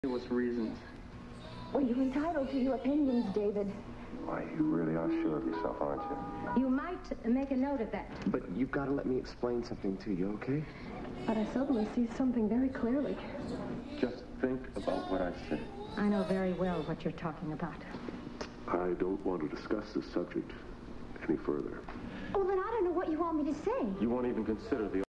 What's reasons? Well, you're entitled to your opinions, David. Why, you really are sure of yourself, aren't you? You might make a note of that. But you've got to let me explain something to you, okay? But I suddenly see something very clearly. Just think about what I said. I know very well what you're talking about. I don't want to discuss this subject any further. Oh, then I don't know what you want me to say. You won't even consider the